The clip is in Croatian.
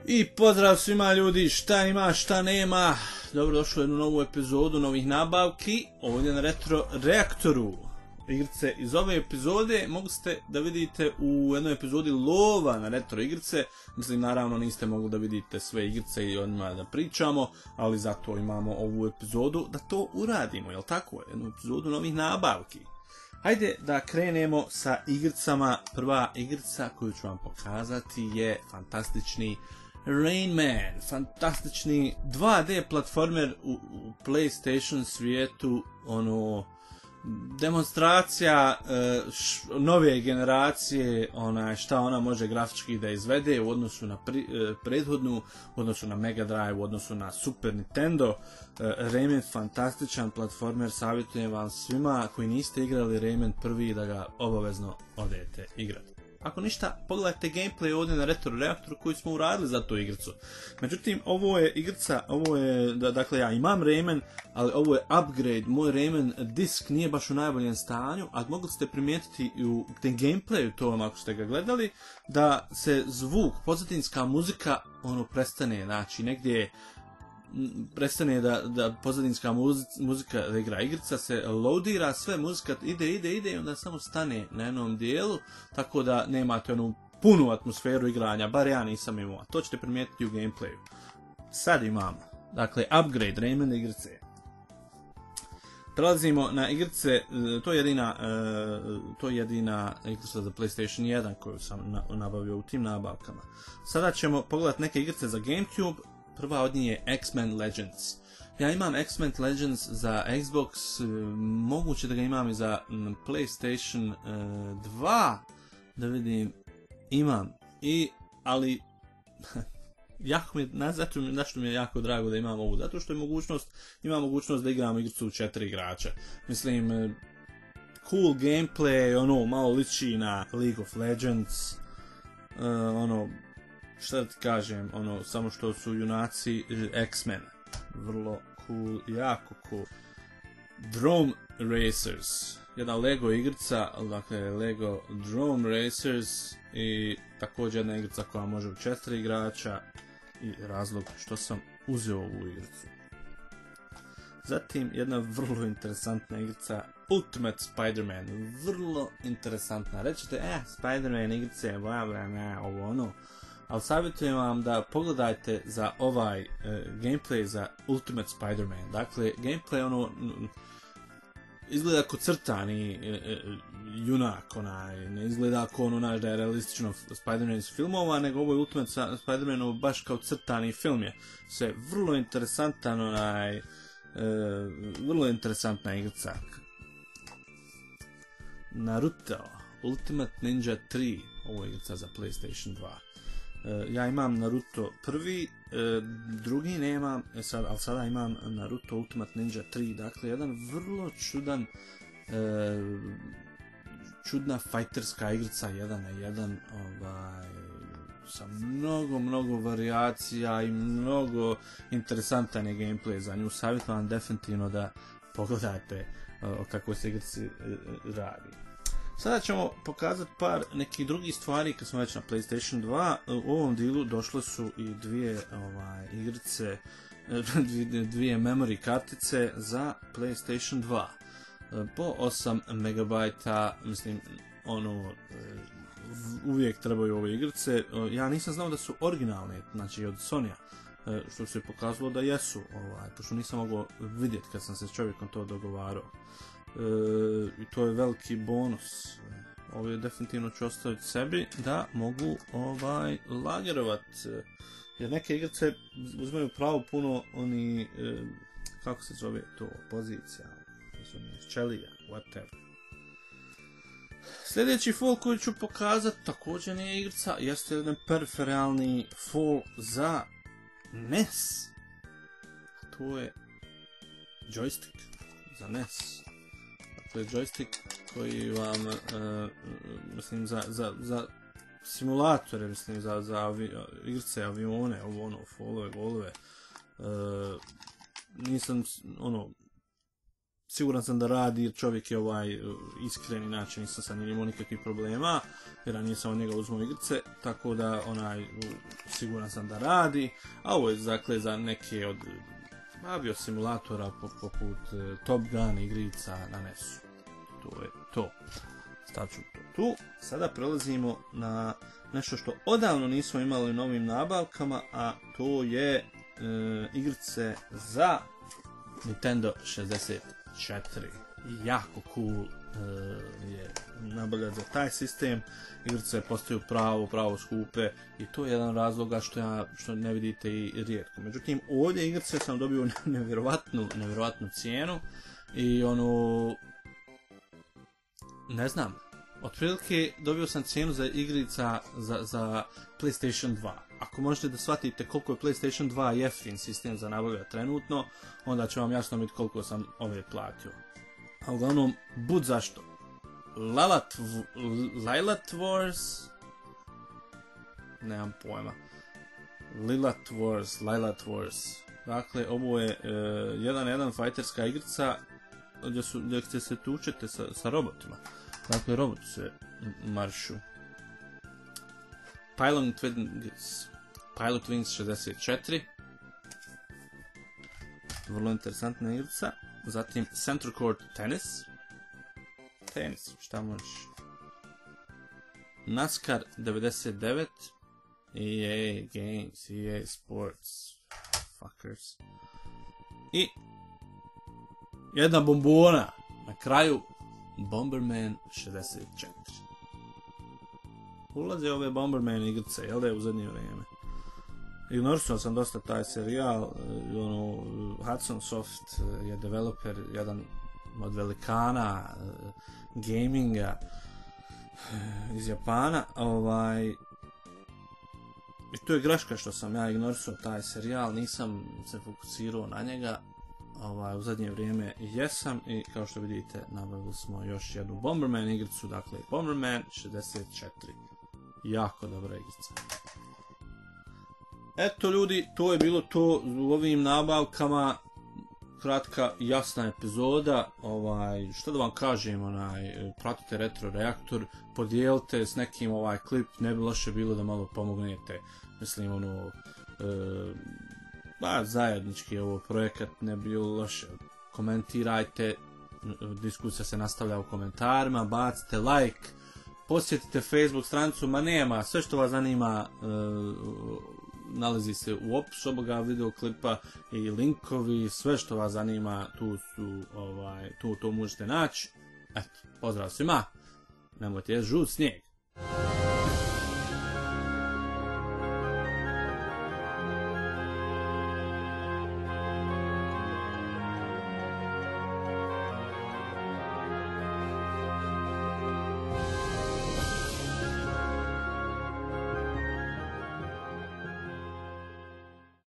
I pozdrav svima ljudi, šta ima, šta nema. Dobrodošli u jednu novu epizodu novih nabavki ovdje na Retro Reaktoru. Igrice iz ove epizode mogli ste da vidite u jednoj epizodi lova na retro igrice. Mislim, naravno niste mogli da vidite sve igrice i o njima da pričamo, ali zato imamo ovu epizodu da to uradimo, jel tako? Jednu epizodu novih nabavki. Hajde da krenemo sa igricama. Prva igrica koju ću vam pokazati je fantastični Rain Man, fantastični 2D platformer u PlayStation svijetu, demonstracija nove generacije, šta ona može grafički da izvede u odnosu na prethodnu, u odnosu na Mega Drive, u odnosu na Super Nintendo. Rayman fantastičan platformer, savjetujem vam svima koji niste igrali Rayman prvi da ga obavezno odete igrati. Ako ništa, pogledajte gameplay ovdje na Retro Reaktoru koji smo uradili za tu igricu. Međutim, ovo je igrica, dakle ja imam Rayman, ali ovo je upgrade, moj Rayman disk nije baš u najboljem stanju, a mogli ste primijetiti u gameplayu to ako ste ga gledali, da se zvuk, pozadinska muzika, prestane, znači negdje prestane da pozadinska muzika da igra igrica, se loadira, sve muzika ide i onda samo stane na jednom dijelu, tako da nemate onu punu atmosferu igranja, bar ja nisam imao, to ćete primijetiti u gameplayu. Sad imamo, dakle, upgrade Rayman igrice. Prelazimo na igrice, to je jedina igrica za PlayStation 1 koju sam nabavio u tim nabavkama. Sada ćemo pogledati neke igrice za GameCube. Prva od njih je X-Men Legends. Ja imam X-Men Legends za Xbox, moguće da ga imam i za PlayStation 2, da vidim, imam, ali jako zašto mi je jako drago da imam ovu, zato što ima mogućnost da igram igricu u 4 igrača. Mislim, cool gameplay, malo liči na League of Legends, šta da ti kažem, samo što su junaci X-Men. Vrlo cool, jako cool. Drone Racers, jedna Lego igrica, dakle Lego Drone Racers, i također jedna igrica koja može u 4 igrača, i razlog što sam uzeo ovu igricu. Zatim jedna vrlo interesantna igrica, Ultimate Spider-Man, vrlo interesantna. Rećete, Spider-Man igrice, ali savjetujem vam da pogledajte za ovaj gameplay za Ultimate Spider-Man. Dakle, gameplay izgleda kao crtani junak, ne izgleda kao da je realistično Spider-Man iz filmova, nego ovo je Ultimate Spider-Man baš kao crtani film je. Sve vrlo interesantan, vrlo interesantna igrica. Naruto, Ultimate Ninja 3, ovo je igrica za PlayStation 2. Ja imam Naruto prvi, drugi nemam, ali sada imam Naruto Ultimate Ninja 3, dakle jedan vrlo čudna fajterska igrica 1 na 1, sa mnogo varijacija i mnogo interesantan je gameplay za nju. Savjetujem definitivno da pogledajte o kakvoj se igrici radi. Sada ćemo pokazati par nekih drugih stvari kad smo već na PlayStation 2. U ovom dilu došle su i dvije igrice, dvije memory kartice za PlayStation 2. Po 8 MB, mislim, uvijek trebaju ove igrice. Ja nisam znao da su originalne, znači od Sonya, što se pokazalo da jesu, pošto nisam mogao vidjeti kad sam se s čovjekom to dogovarao. I to je veliki bonus. Ovo je definitivno ću ostaviti sebi da mogu lagerovat, jer neke igrice uzmaju pravo puno kako se zove to, pozicija, šćelija, whatever. Sljedeći fall koji ću pokazati također nije igrica, jeste jedan periferalni fall za NES. A to je joystick za NES. To je joystick koji vam, mislim, za simulatore, mislim, za igrice, avione, fallove, golove. Nisam, siguran sam da radi jer čovjek je iskren, inače nisam sa njim imao nikakvih problema jer ja nisam od njega uzmao igrice, tako da siguran sam da radi, a ovo je dakle za neke od aviosimulatora poput Top Gun igrica na NES-u. To je to. Stavit ću to tu. Sada prelazimo na nešto što odavno nismo imali u novim nabavkama, a to je igrice za Nintendo 64. Jako cool je nabavljati za taj sistem. Igrice postaju pravo skupe i to je jedan razloga što ne vidite i rijetko. Međutim, ovdje igrice sam dobio nevjerovatnu cijenu i ne znam, otprilike dobio sam cijenu za igrica za PlayStation 2. Ako možete da shvatite koliko je PlayStation 2 jeftin sistem za nabavljati trenutno, onda će vam jasno biti koliko sam ove platio. A uglavnom, bud zašto. Lylat Wars? Nemam pojma. Lylat Wars. Dakle, ovo je 1-1 fighterska igrica gdje se tučete sa robotima. Dakle, roboti se maršu. Pilot Wings 64. Vrlo interesantna igrica. Zatim Center Court Tennis, šta možeš? NASCAR 99. EA Games, EA Sports, fuckers. I jedna bombona na kraju, Bomberman 64. Ulaze ove Bomberman igrice, jel da je u zadnje vrijeme? Ignorisao sam dosta taj serijal, Hudson Soft je developer, jedan od velikana gaminga iz Japana, i to je greška što sam ja ignorisao taj serijal, nisam se fokusirao na njega, u zadnje vrijeme jesam i kao što vidite nabavili smo još jednu Bomberman igricu, dakle Bomberman 64, jako dobra igrica. Eto ljudi, to je bilo to u ovim nabavkama, kratka jasna epizoda, što da vam kažem, pratite Retro Reaktor, podijelite s nekim klip, ne bi loše bilo da malo pomognete, mislim zajednički ovo projekat, ne bi bilo loše, komentirajte, diskusija se nastavlja u komentarima, bacite like, posjetite Facebook stranicu, nema, sve što vas zanima nalazi se u opisu ovoga videoklipa i linkovi, sve što vas zanima tu možete naći. Eto, pozdrav svima, nemojte jesti žut snijeg.